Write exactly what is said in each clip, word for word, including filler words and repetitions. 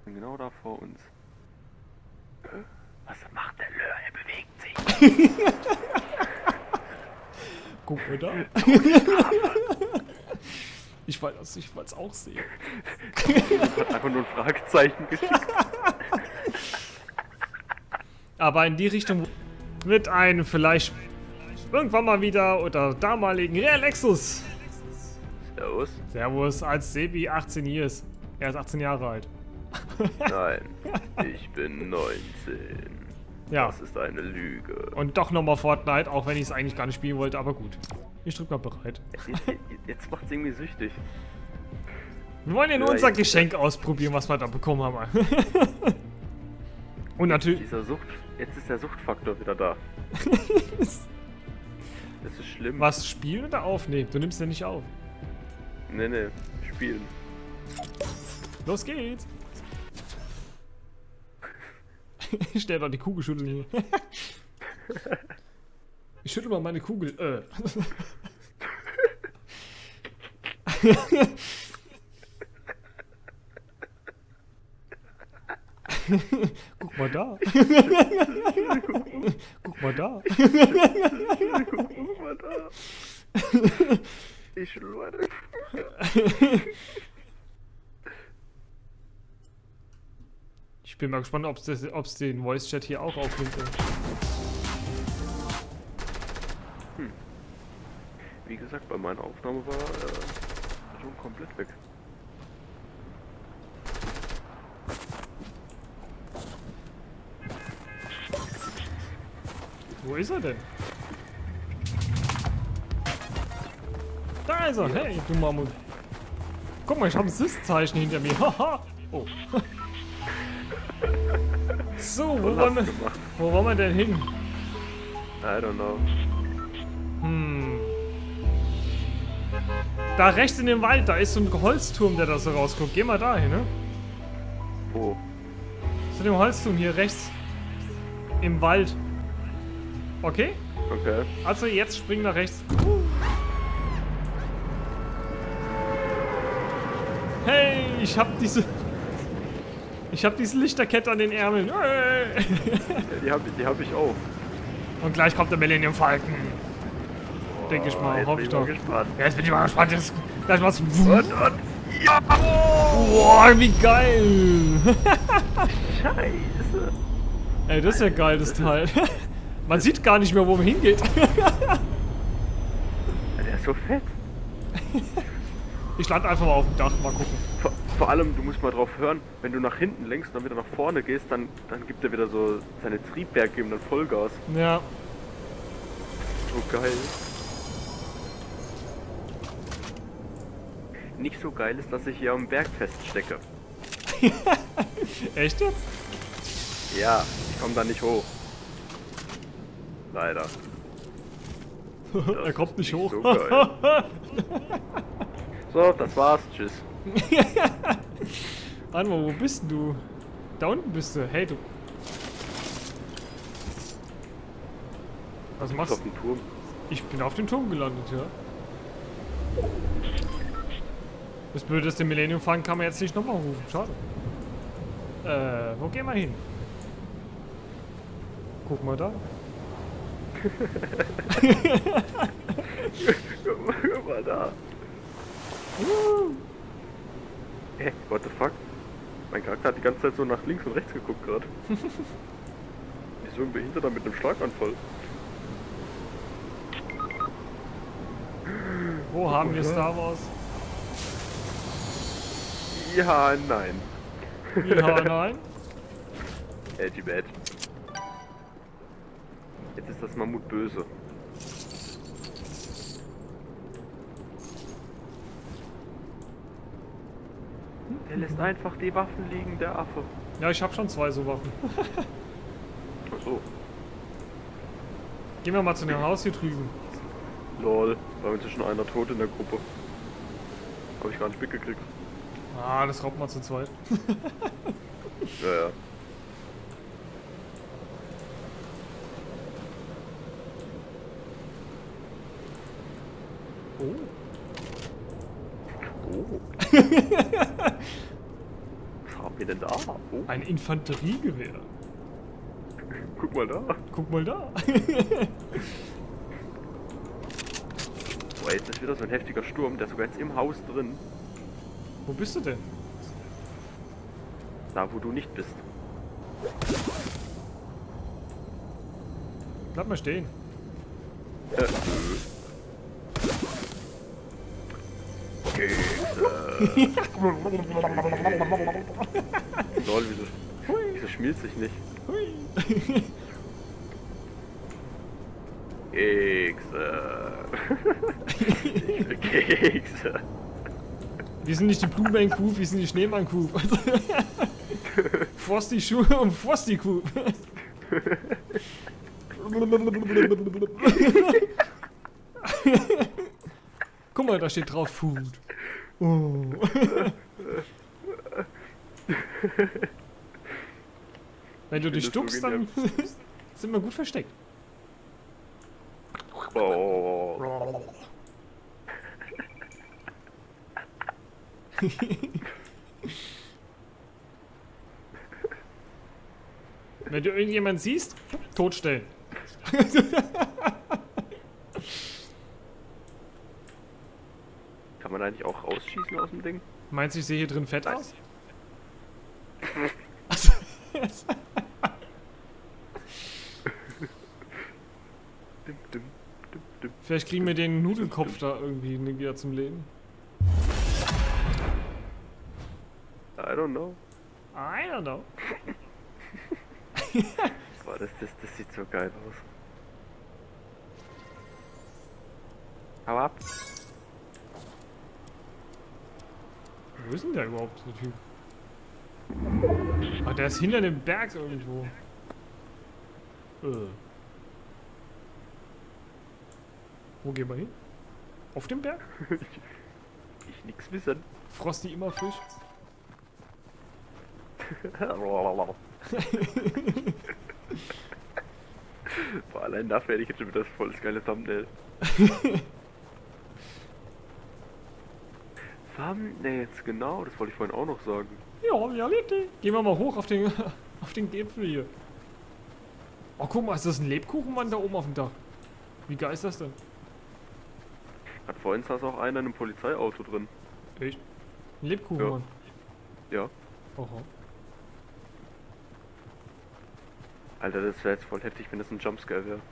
Genau da vor uns. Was macht der Lör? Er bewegt sich. Guck mal da. Ich wollte es ich wollt's auch sehen. Ich hat einfach nur ein Fragezeichen geschickt. Aber in die Richtung mit einem vielleicht irgendwann mal wieder oder damaligen Real Lexus. Servus. Servus, als Sebi achtzehn ist. Er ist achtzehn Jahre alt. Nein, ich bin neunzehn. Ja. Das ist eine Lüge. Und doch nochmal Fortnite, auch wenn ich es eigentlich gar nicht spielen wollte, aber gut. Ich drück mal bereit. Jetzt, jetzt macht's irgendwie süchtig. Wir wollen ja nur Ja, unser jetzt- Geschenk ausprobieren, was wir da bekommen haben. Und natürlich... Dieser Sucht, jetzt ist der Suchtfaktor wieder da. Das ist schlimm. Was, spielen oder aufnehmen? Du nimmst ja nicht auf. Nee, nee, spielen. Los geht's! Ich stell doch die Kugel schütteln hier. Ich schüttel mal meine Kugel. Äh. Guck mal da. Guck mal da. Guck mal da. Ich schüttel weiter. Ich bin mal gespannt, ob es den Voice-Chat hier auch aufnimmt. Hm. Wie gesagt, bei meiner Aufnahme war äh, schon komplett weg. Wo ist er denn? Da ist er! Hey, du Mammut! Guck mal, ich habe ein Sys-Zeichen hinter mir. Haha! Oh. So, wo wollen, wir, wo wollen wir denn hin? I don't know. Hm. Da rechts in dem Wald, da ist so ein Holzturm, der da so rausguckt. Geh mal da hin, ne? Wo? Zu dem Holzturm hier rechts. Im Wald. Okay? Okay. Also jetzt spring nach rechts. Hey, ich hab diese... Ich hab diese Lichterkette an den Ärmeln. Hey. Ja, die hab, ich- die hab ich auch. Und gleich kommt der Millennium Falcon. Denke ich mal, jetzt hoffe bin ich mal doch. gespannt. Ja, jetzt bin ich mal gespannt. Jetzt gleich was. Und, und, ja! Boah, wie geil! Scheiße! Ey, das ist ja geil, das Teil. Man sieht gar nicht mehr, wo man hingeht. Ja, der ist so fett. Ich lande einfach mal auf dem Dach, mal gucken. Vor, vor allem, du musst mal drauf hören, wenn du nach hinten lenkst und dann wieder nach vorne gehst, dann, dann gibt er wieder so seine Triebwerke, geben dann Vollgas. Ja. So geil. Nicht so geil ist, dass ich hier am Berg feststecke. Echt jetzt? Ja, ich komme da nicht hoch. Leider. Er kommt nicht hoch. So, geil. So, das war's. Tschüss. Warte mal, wo bist denn du? Da unten bist du. Hey, du. Was Ich machst auf du? dem Turm. Ich bin auf dem Turm gelandet, ja. Das Blöde ist, den Millennium Falcon kann man jetzt nicht nochmal rufen. Schade. Äh, wo gehen wir hin? Guck mal da. Guck mal, guck mal da. Hä, hey, what the fuck? Mein Charakter hat die ganze Zeit so nach links und rechts geguckt gerade. Wie so ein Behinderter mit einem Schlaganfall. Wo haben wir Star Wars? Ja, nein. Ja, nein. Edgy bad. Jetzt ist das Mammut böse. Der lässt einfach die Waffen liegen, der Affe. Ja, ich habe schon zwei so Waffen. Ach so. Gehen wir mal zu dem Haus hier drüben. Lol, da ist schon einer tot in der Gruppe. Hab ich gar nicht mitgekriegt. Ah, das raubt mal zu zweit. Ja, ja. Oh. Oh. Was haben wir denn da? Oh, Ein Infanteriegewehr. guck mal da. Guck mal da. Boah, jetzt ist wieder so ein heftiger Sturm, der ist sogar jetzt im Haus drin. Wo bist du denn? Da, wo du nicht bist. Bleib mal stehen. Äh, nö. Kekse. Lol, wieso, wieso schmiert sich nicht? Hui. Kekse. Ich will Kekse. Wir sind nicht die Blumenkuh, wir sind die Schneemannkuh. Frosty Schuhe und Frosty Kuh. Guck mal, da steht drauf Food. Oh. Wenn du dich duckst, dann sind wir gut versteckt. Oh. Wenn du irgendjemanden siehst, totstellen. Kann man eigentlich auch rausschießen aus dem Ding? Meinst du, ich sehe hier drin fett aus? Dim, dim, dim, dim. Vielleicht kriegen wir den Nudelkopf da irgendwie wieder zum Leben. I don't know. I don't know. Boah, das, das, das sieht so geil aus. Hau ab. Wo ist denn der überhaupt, der Typ? Ach, der ist hinter dem Berg irgendwo. Äh. Wo gehen wir hin? Auf dem Berg? Ich nix wissen. Frosty immer frisch? Boah, allein dafür hätte ich jetzt schon wieder das voll das geile Thumbnail. Thumbnails, genau, das wollte ich vorhin auch noch sagen. Ja, Reality. Gehen wir mal hoch auf den, auf den Gipfel hier. Oh, guck mal, ist das ein Lebkuchenmann da oben auf dem Dach? Wie geil ist das denn? Hat vorhin saß auch einer in einem Polizeiauto drin. Echt? Ein Lebkuchenmann? Ja. Aha. Alter, das wäre jetzt voll heftig, wenn das ein Jumpscare wäre.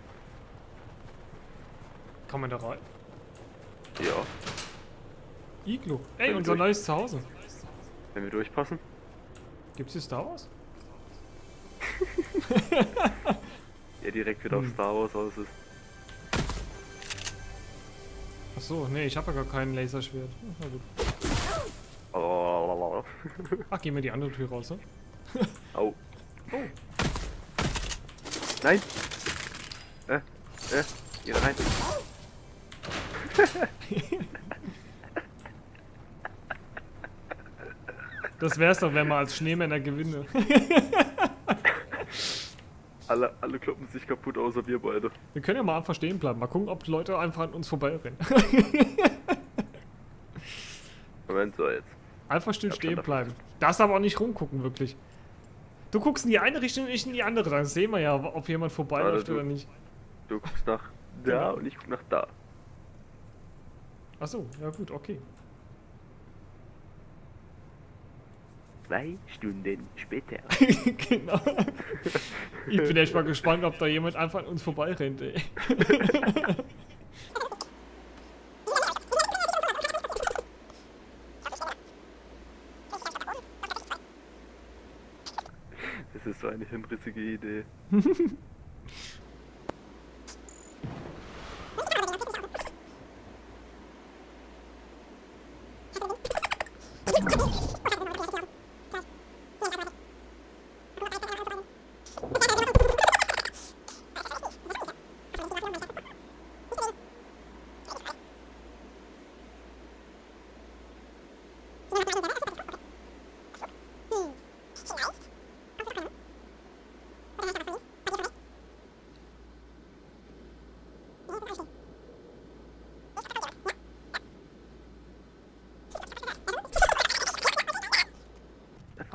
Kann man da rein? Ja. Iglo. Ey, wir unser durch- neues Zuhause. Wenn wir durchpassen. Gibt's hier Star Wars? Ja, direkt wieder Hm. auf Star Wars aus ist. Achso, nee, ich habe ja gar kein Laserschwert. Na gut. Oh. Ach, gehen wir die andere Tür raus, ne? Au. Oh. Nein! Äh, äh, geh da rein. Das wär's doch, wenn man als Schneemänner gewinne. Alle, alle kloppen sich kaputt, außer wir beide. Wir können ja mal einfach stehen bleiben. Mal gucken, ob die Leute einfach an uns vorbeirennen. Moment, so jetzt. Einfach still Ich hab stehen schon bleiben. Darfst aber auch nicht rumgucken, wirklich. Du guckst in die eine Richtung, ich in die andere. Dann sehen wir ja, ob jemand vorbeiläuft du- oder nicht. Du guckst nach da Genau. und ich guck nach da. Achso, ja gut, okay. Zwei Stunden später. Genau. Ich bin echt mal gespannt, ob da jemand einfach an uns vorbeirennt, ey. Das ist so eine hinrissige Idee.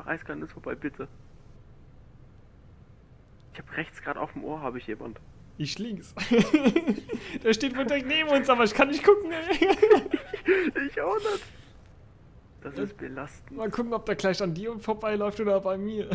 eiskalt an uns vorbei, bitte. Ich habe rechts gerade auf dem Ohr, habe ich jemand. Ich links. Der steht wohl direkt neben uns, aber ich kann nicht gucken, ey. Ich auch nicht. Das ist belastend. Mal gucken, ob der gleich an dir vorbeiläuft oder bei mir.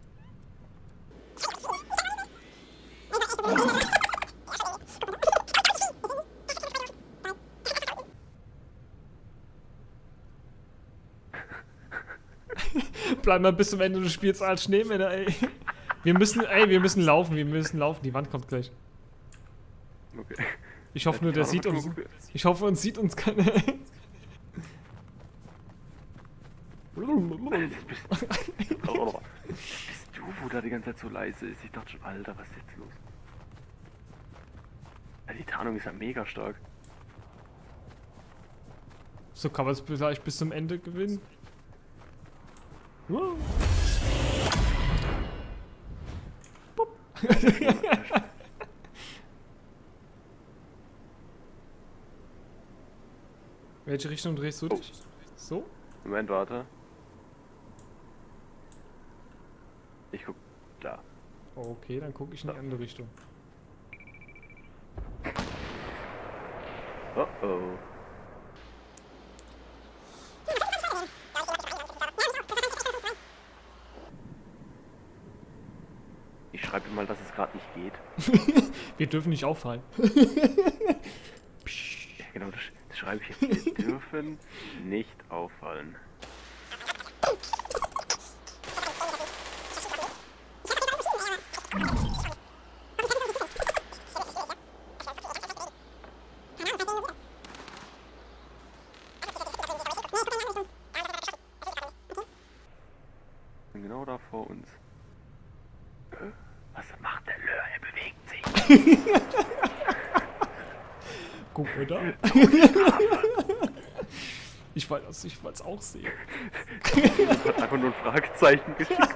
Bleib mal bis zum Ende des Spiels als Schneemänner, ey. Wir müssen, ey, wir müssen laufen, wir müssen laufen. Die Wand kommt gleich. Okay. Ich hoffe nur, der sieht uns. Ich hoffe, uns sieht uns keiner. Bist, bist du, wo da die ganze Zeit so leise ist? Ich dachte schon, Alter, was ist jetzt los? Ja, die Tarnung ist ja mega stark. So kann man es vielleicht bis zum Ende gewinnen. Wow. Welche Richtung drehst du dich? So? Moment, warte. Ich guck da. Okay, dann gucke ich in die andere Richtung. Oh oh. Ich schreibe mal, dass es gerade nicht geht. Wir dürfen nicht auffallen. Ja, genau, das, das schreibe ich jetzt. Wir dürfen nicht auffallen. Genau da vor uns. Was macht der Lör? Er bewegt sich. Guck mal da. Ich wollte es ich auch sehen. Hat einfach nur ein Fragezeichen geschickt.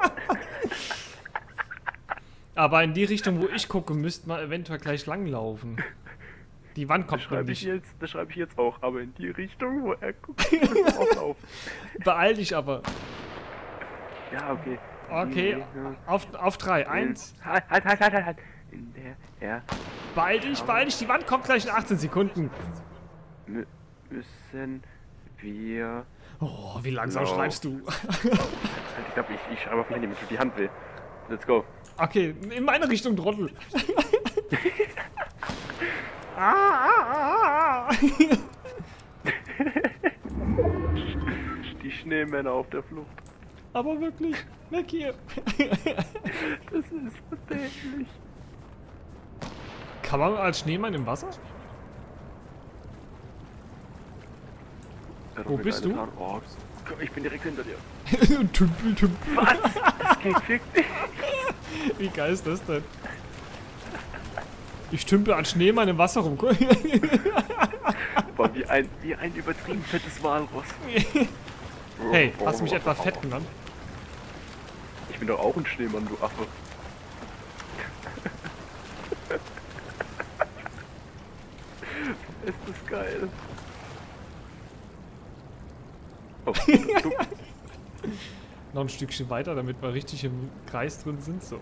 Aber in die Richtung, wo ich gucke, müsste man eventuell gleich langlaufen. Die Wand kommt Das schreibe ich, nämlich. jetzt- das schreibe ich jetzt auch, aber in die Richtung, wo er guckt, müssen wir auch laufen. Beeil dich aber. Ja, okay. Okay, Ja. auf, auf drei. Eins. Halt, halt, halt, halt, halt, halt. In der, ja, Beeil dich, beeil dich. Die Wand kommt gleich in achtzehn Sekunden. mü müssen wir... Oh, wie langsam Genau. schreibst du. Ich glaube, ich, ich schreibe auf mein Handy, mir tut die Hand weh. Let's go. Okay, in meine Richtung, Trottel. ah, ah, ah, ah. Die Schneemänner auf der Flucht. Aber wirklich, weg hier. Das ist so dämlich. Kann man als Schneemann im Wasser? Ja, doch Wo eine bist geile du? Tarn- Oh, ich bin direkt hinter dir. Tümpel, Tümpel. Was? Das geht wirklich. Wie geil ist das denn? Ich tümpel als Schneemann im Wasser rum. Boah, wie ein, wie ein übertrieben fettes Walross. Hey, hast du mich etwa fett genannt? Ich bin doch auch ein Schneemann, du Affe. Ist das geil. Oh, du. Noch ein Stückchen weiter, damit wir richtig im Kreis drin sind. So.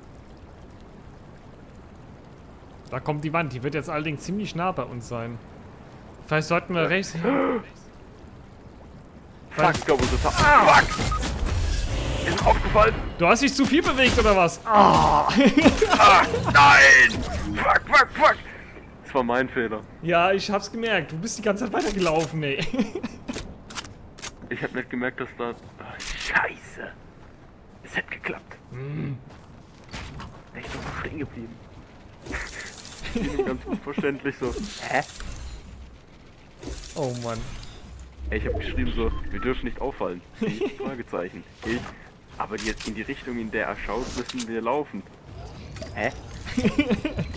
Da kommt die Wand. Die wird jetzt allerdings ziemlich nah bei uns sein. Vielleicht sollten wir rechts. Fuck, ich glaube, das hat... Ah, fuck! Ist aufgefallen. Du hast dich zu viel bewegt, oder was? Ah. Ah, nein! Fuck, fuck, fuck! Das war mein Fehler. Ja, ich hab's gemerkt. Du bist die ganze Zeit weitergelaufen, ey. Ich hab nicht gemerkt, dass da... Ah, Scheiße! Es hätte geklappt. Mm. Echt doch noch stehen geblieben. Ich bin ganz unverständlich so. Hä? Oh Mann. Ey, ich hab geschrieben so, wir dürfen nicht auffallen. Ich, Fragezeichen. Ich, aber jetzt in die Richtung, in der er schaut, müssen wir laufen. Hä?